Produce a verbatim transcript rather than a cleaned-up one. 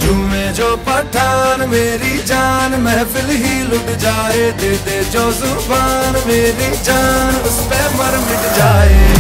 झूमे जो पठान मेरी जान महफिल ही लुट जाए, दे दे जो जुबान मेरी जान उस पे मर मिट जाए।